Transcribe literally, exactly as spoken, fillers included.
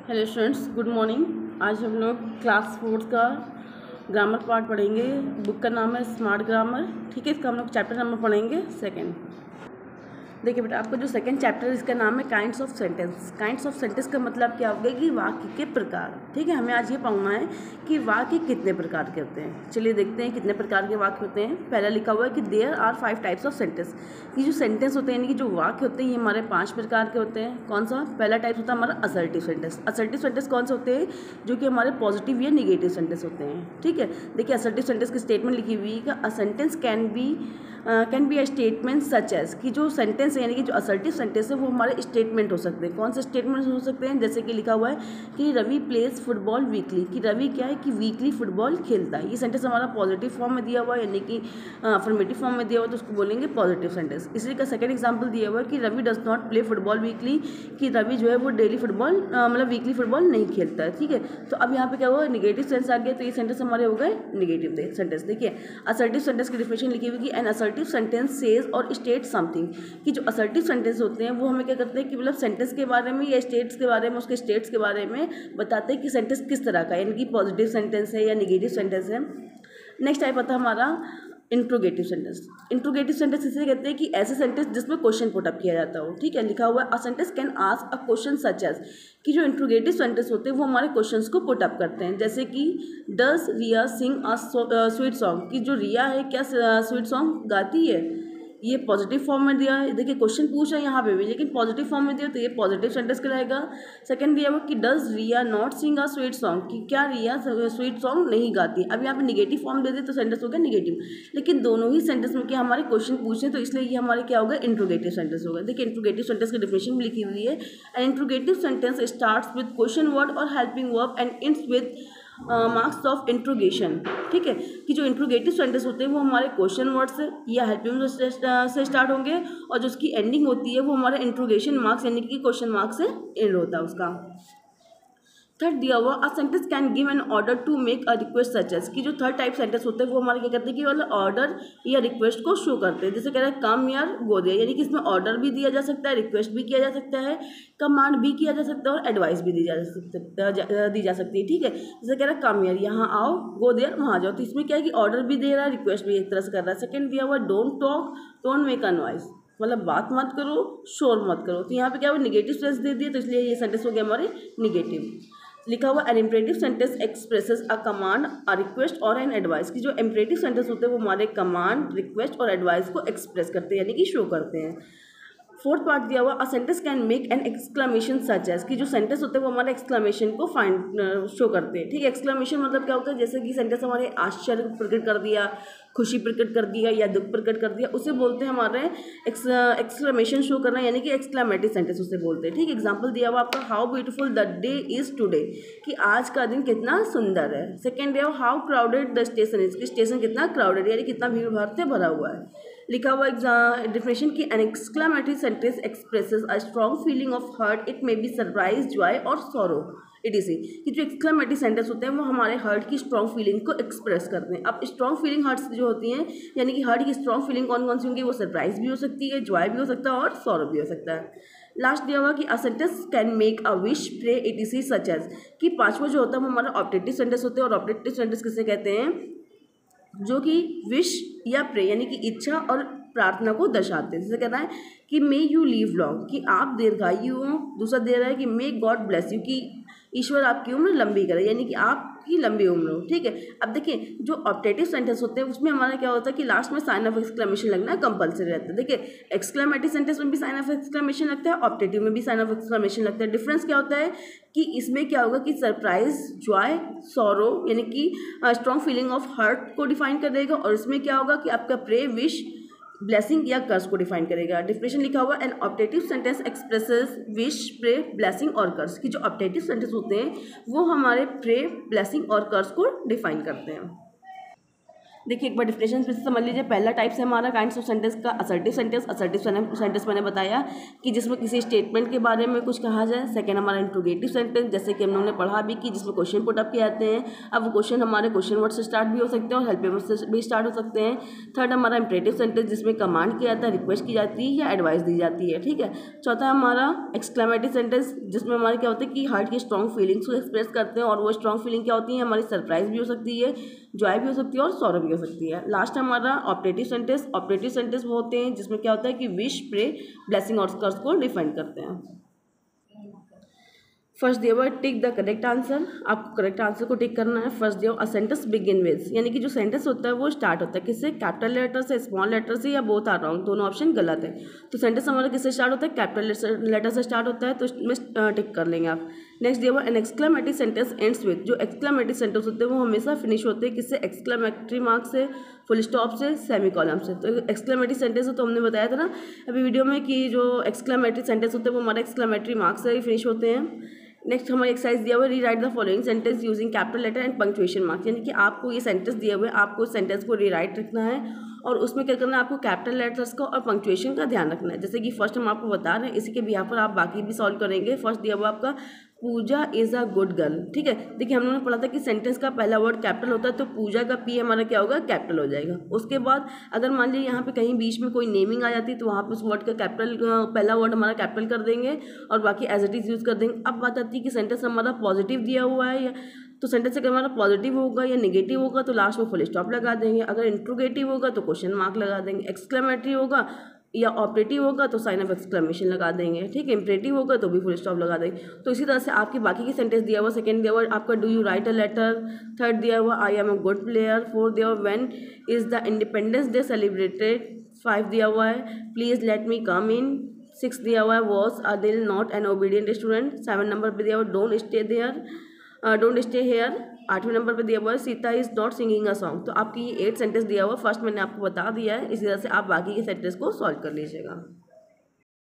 Hello students, good morning. आज हम लोग क्लास फोर्थ का ग्रामर पार्ट पढ़ेंगे। बुक का नाम है स्मार्ट ग्रामर। ठीक है, इसका हम लोग चैप्टर नंबर पढ़ेंगे सेकंड। देखिए बेटा, आपका जो सेकंड चैप्टर है इसका नाम है kinds of sentence. Kinds of sentence का मतलब क्या होगा कि वाक्य के प्रकार। ठीक है, हमें आज ये पढ़ना है कि वाक्य कितने प्रकार के होते हैं। चलिए देखते हैं कितने प्रकार के वाक्य होते हैं। पहला लिखा हुआ है कि there are five types of sentence. ये जो सेंटेंस होते हैं यानी कि जो वाक्य होते हैं ये हमारे पांच प्रकार के होते हैं। कौन सा? पहला टाइप होता है हमारा असर्टिव सेंटेंस। असर्टिव सेंटेंस कौन से होते हैं? जो कि हमारे पॉजिटिव या निगेटिव सेंटेंस होते हैं। ठीक है, देखिए असर्टिव सेंटेंस की स्टेटमेंट लिखी हुई है कि a sentence can be can be a statement such as, कि जो सेंटेंस है यानी कि जो असर्टिव सेंटेंस है वो हमारे स्टेटमेंट हो सकते हैं। कौन से स्टेटमेंट हो सकते हैं? जैसे कि लिखा हुआ है कि रवि प्लेज फुटबॉल वीकली, कि रवि क्या है कि वीकली फुटबॉल खेलता है। ये सेंटेंस हमारा पॉजिटिव फॉर्म में दिया हुआ है यानी कि अफर्मेटिव फॉर्म में दिया हुआ है, तो उसको बोलेंगे पॉजिटिव सेंटेंस। इसी का सेकंड एग्जांपल दिया हुआ है कि Ravi does not play football weekly, कि रवि जो है वो डेली फुटबॉल मतलब वीकली फुटबॉल नहीं खेलता है। ठीक है, तो अब यहाँ पे क्या हुआ, निगेटिव सेंस आ गया, तो ये सेंटेंस हमारे हो गए निगेटिव सेंटेंस। देखिए असर्टिव सेंटेंस की डिफिनेशन लिखी हुई कि an assertive sentence says or state something, कि जो असर्टिव सेंटेंस होते हैं वो हमें क्या करते हैं कि मतलब सेंटेंस के बारे में या स्टेट्स के बारे में, उसके स्टेट्स के बारे में बताते हैं कि सेंटेंस किस तरह का, यानी कि पॉजिटिव सेंटेंस है या निगेटिव सेंटेंस है। नेक्स्ट टाइप आता है हमारा इंट्रोगेटिव सेंटेंस। इंट्रोगेटिव सेंटेंस इसे कहते हैं कि ऐसे सेंटेंस जिसमें क्वेश्चन पुटअप किया जाता हो। ठीक है, लिखा हुआ है a sentence can ask a question such as, कि जो इंट्रोगेटिव सेंटेंस होते हैं वो हमारे क्वेश्चंस को पुटअप करते हैं। जैसे कि does Riya sing a sweet song, कि जो रिया है क्या स्वीट सॉन्ग गाती है। ये पॉजिटिव फॉर्म में दिया है। देखिए क्वेश्चन पूछ रहा है यहाँ पे भी, लेकिन पॉजिटिव फॉर्म में दिया तो ये पॉजिटिव सेंटेंस कहलाएगा। सेकंड दिया हुआ कि does Riya not sing a sweet song, कि क्या रिया स्वीट सॉन्ग नहीं गाती। अब यहाँ पे निगेटिव फॉर्म दे दे तो सेंटेंस हो गया निगेटिव, लेकिन दोनों ही सेंटेंस में क्या हमारे क्वेश्चन पूछे, तो इसलिए ये हमारे क्या होगा, इंट्रोगेटिव सेंटेंस होगा। देखिए इंट्रोगेटिव सेंटेंस की डिफिनेशन भी लिखी हुई है। An interrogative sentence starts with question word or helping verb and ends with marks of interrogation. ठीक है, कि जो इंट्रोगेटिव सेंटेंस होते हैं वो हमारे क्वेश्चन वर्ड से या हेल्पिंग से स्टार्ट होंगे, और जो उसकी एंडिंग होती है वो हमारे इंट्रोगेशन मार्क्स यानी कि क्वेश्चन मार्क्स से एंड होता है उसका। थर्ड दिया हुआ a sentence can give an order to make a request such as, कि जो थर्ड टाइप सेंटेंस होते हैं वो हमारे क्या करते हैं कि वाला ऑर्डर या रिक्वेस्ट को शो करते हैं। जैसे कह रहा है कम यार गो देयर, यानी कि इसमें ऑर्डर भी दिया जा सकता है, रिक्वेस्ट भी किया जा सकता है, कमांड भी किया जा सकता है और एडवाइस भी दी जा सकती दी जा सकती है। ठीक है, जैसे कह रहा है कम यार यहाँ आओ, गो देयर वहाँ जाओ, तो इसमें क्या है कि ऑर्डर भी दे रहा है, रिक्वेस्ट भी एक तरह से कर रहा है। सेकंड दिया हुआ don't talk don't make a noise, मतलब बात मत करो शोर मत करो, तो यहाँ पे क्या हुआ निगेटिव सेंस दे दिया, तो इसलिए ये सेंटेंस हो गया हमारे निगेटिव। लिखा हुआ an imperative sentence expresses a command a request or an advice, की जो इम्परेटिव सेंटेंस होते हैं वो हमारे कमांड रिक्वेस्ट और एडवाइस को एक्सप्रेस करते हैं यानी कि शो करते हैं। फोर्थ पार्ट दिया हुआ a sentence can make an exclamation such as, कि जो सेंटेंस होते हैं वो हमारे एक्सक्लामेशन को फाइंड शो करते हैं। ठीक है, एक्सक्लामेशन मतलब क्या होता है, जैसे कि सेंटेंस हमारे आश्चर्य प्रकट कर दिया, खुशी प्रकट कर दिया या दुख प्रकट कर दिया, उसे बोलते हैं हमारे एक्सक्लामेशन शो करना यानी कि एक्सक्लामेटिव सेंटेंस उसे बोलते हैं। ठीक, एग्जांपल दिया हुआ आपका how beautiful the day is today, कि आज का दिन कितना सुंदर है। सेकेंड दिया हुआ how crowded the station is, कि स्टेशन कितना क्राउडेड यानी कितना भीड़ भाड़ से भरा हुआ है। लिखा हुआ डिफिनेशन की an exclamatory sentence expresses a strong feeling of hurt, it may be surprise joy or sorrow etc, कि जो एक्सक्लामेटरी सेंटेंस होते हैं वो हमारे हर्ट की स्ट्रॉन्ग फीलिंग को एक्सप्रेस करते हैं। अब स्ट्रॉन्ग फीलिंग हर्ट्स जो होती हैं यानी कि हर्ट की स्ट्रॉन्ग फीलिंग कौन कौन सी होंगी, वो सरप्राइज भी हो सकती है, जॉय भी हो सकता है और सॉरो भी हो सकता है। लास्ट दिया हुआ कि a sentence can make a wish pray etc such as, कि पांचवा जो होता है वो हमारा ऑब्जेक्टिव सेंटेंस होते हैं, और ऑब्जेक्टिव सेंटेंस किसे कहते हैं, जो कि विश या प्रे यानी कि इच्छा और प्रार्थना को दर्शाते हैं। जैसे कहता है कि मे यू लीव लॉन्ग, कि आप दीर्घायु हो। दूसरा दे रहा है कि मे गॉड ब्लेस यू, कि ईश्वर आपकी उम्र लंबी करे यानी कि आपकी लंबी उम्र हो। ठीक है, अब देखिए जो ऑब्जेक्टिव सेंटेंस होते हैं उसमें हमारा क्या होता है कि लास्ट में साइन ऑफ एक्सक्लेमेशन लगना कंपलसरी रहता है। देखिए एक्सक्लेमेटिव सेंटेंस में भी साइन ऑफ एक्सक्लेमेशन लगता है, ऑब्जेक्टिव में भी साइन ऑफ एक्सक्लेमेशन लगता है। डिफरेंस क्या होता है कि इसमें क्या होगा कि सरप्राइज जॉय सॉरो यानी कि स्ट्रॉन्ग फीलिंग ऑफ हर्ट को डिफाइन कर देगा, और इसमें क्या होगा कि आपका प्रे विश ब्लेसिंग या कर्स को डिफाइन करेगा। डिफिनेशन लिखा हुआ an objective sentence expresses wish pray blessing or curse, की जो ऑब्जेक्टिव सेंटेंस होते हैं वो हमारे प्रे ब्लेसिंग और कर्स को डिफाइन करते हैं। देखिए एक बार डिफिनेशन फिर से समझ लीजिए। पहला टाइप से हमारा काइंड्स ऑफ सेंटेंस का असर्टिव सेंटेंस। असर्टिव सेंटेंस मैंने बताया कि जिसमें किसी स्टेटमेंट के बारे में कुछ कहा जाए। सेकंड हमारा इंट्रोगेटिव सेंटेंस, जैसे कि हम लोगों ने पढ़ा भी कि जिसमें क्वेश्चन पुट अप किए जाते हैं। अब वो क्वेश्चन हमारे क्वेश्चन वर्ड से स्टार्ट भी हो सकते हैं और हेल्पिंग वर्ड से भी स्टार्ट हो सकते हैं। थर्ड हमारा इंपरेटिव सेंटेंस, जिसमें कमांड किया जाता है, रिक्वेस्ट की जाती है या एडवाइस दी जाती है, ठीक है। चौथा हमारा एक्सक्लेमेटरी सेंटेंस, जिसमें हमारे क्या होता है कि हार्ट की स्ट्रॉन्ग फीलिंग्स को एक्सप्रेस करते हैं। और वो स्ट्रॉन्ग फीलिंग क्या होती है हमारी? सरप्राइज भी हो सकती है, जॉय भी हो सकती है और सॉरो भी हो सकती है। लास्ट हमारा ऑपरेटिव सेंटेंस। ऑपरेटिव सेंटेंस वो होते हैं जिसमें क्या होता है कि विश, प्रे, ब्लेसिंग और कर्स को डिफाइन करते हैं। फर्स्ट दिया हुआ टिक द करेक्ट आंसर। आपको करेक्ट आंसर को टिक करना है। फर्स्ट दिया हुआ सेंटेंस बिगिन विद, यानी कि जो सेंटेंस होता है वो स्टार्ट होता है किससे? कैपिटल लेटर से, स्मॉल लेटर से, या बोथ आर रॉन्ग, दोनों ऑप्शन गलत है। तो सेंटेंस हमारा किससे स्टार्ट होता है? कैपिटल लेटर से स्टार्ट होता है, तो इसमें टिक कर लेंगे आप। नेक्स्ट दिया हुआ an exclamatory sentence ends with. जो एक्सक्लेमेटरी सेंटेंस होते हैं वो हमेशा फिनिश होते हैं किससे? एक्सक्लेमेटरी मार्क से, फुल स्टॉप से, सेमी कॉलम से। तो एक्सक्लेमेटरी सेंटेंस तो हमने बताया था ना अभी वीडियो में कि जो एक्सक्लेमेटरी सेंटेंस होते हैं वो हमारे एक्सक्लेमेटरी मार्क से ही फिनिश होते हैं। नेक्स्ट हमारा एक्सरसाइज दिया हुआ है, rewrite the following sentence using capital letter and punctuation marks. यानी कि आपको ये सेंटेंस दिए हुए आपको इस सेंटेंस को री राइट रखना है और उसमें क्या करना है? आपको कैपिटल लेटर्स का और पंक्चुएशन का ध्यान रखना है। जैसे कि फर्स्ट हम आपको बता रहे हैं, इसी के बिहाफ पर आप बाकी भी सॉल्व करेंगे। फर्स्ट दिया हुआ आपका Pooja is a good girl, ठीक है। देखिए हम लोगों ने पढ़ा था कि सेंटेंस का पहला वर्ड कैपिटल होता है, तो पूजा का पी हमारा क्या होगा? कैपिटल हो जाएगा। उसके बाद अगर मान लीजिए यहाँ पे कहीं बीच में कोई नेमिंग आ जाती है तो वहाँ पे उस वर्ड का कैपिटल, पहला वर्ड हमारा कैपिटल कर देंगे और बाकी एज इट इज़ यूज़ कर देंगे। अब बात आती है कि सेंटेंस हमारा पॉजिटिव दिया हुआ है या तो सेंटेंस अगर हमारा पॉजिटिव होगा या नेगेटिव होगा तो लास्ट में फुल स्टॉप लगा देंगे। अगर इंट्रोगेटिव होगा तो क्वेश्चन मार्क लगा देंगे। एक्सक्लेमेटरी होगा या ऑपरेटिव होगा तो साइन ऑफ एक्सक्लेमेशन लगा देंगे, ठीक है। इंपरेटिव होगा तो भी फुल स्टॉप लगा देंगे। तो इसी तरह से आपकी बाकी की सेंटेंस दिया हुआ, सेकंड दिया हुआ आपका do you write a letter, third दिया हुआ I am a good player, fourth दिया हुआ when is the Independence Day celebrated, five दिया हुआ है please let me come in, six दिया हुआ है was Adil not an obedient student, seven number पर दिया हुआ don't stay there don't stay here, आठवें नंबर पे दिया हुआ है Sita is not singing a song. तो आपकी ये एट सेंटेंस दिया हुआ, फर्स्ट मैंने आपको बता दिया है। इसी तरह से आप बाकी के सेंटेंस को सॉल्व कर लीजिएगा।